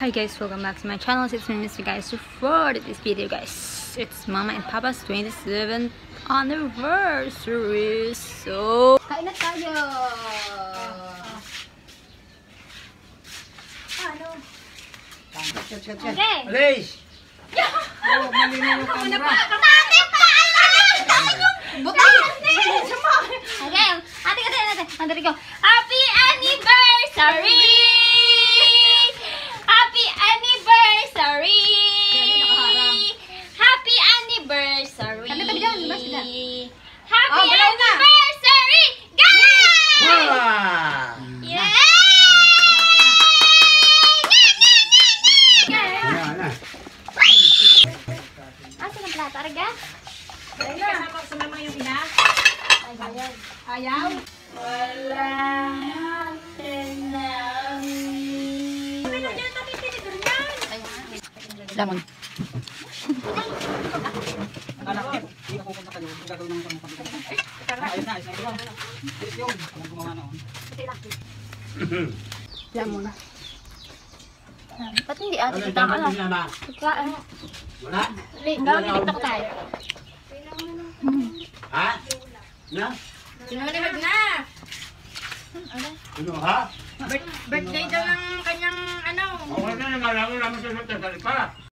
Hi guys, welcome back to my channel. It's me, Mr. Guys. So for this video, guys, it's Mama and Papa's 27th anniversary. So kain na tayo. Ano? Okay. Alis! Oh, malinaw yung camera. Okay, ate ko. Happy anniversary! Happy anniversary! Happy anniversary! Happy anniversary! Guys! Wow! Yay! Asa ng plato, Arga? Sumama yung ina? Ayaw. Ayaw? Wala natin lang. Pinagyan natin tinidor yan. lemon. Anak, hindi ka pupunta kayo. Ang gagawin naman kami pag-ibig. Ayos na, ayos na. Ayos yung gumawa na. Lemon. Ba't hindi ate? Ano, Kita ka lang. mama? Pagkaan. Wala? Gawin dito ko tayo. Ha? Na? Sinulimag na. Ano, ha? Birthday daw ng kanyang ano. Okay na, naman lang naman sa pa.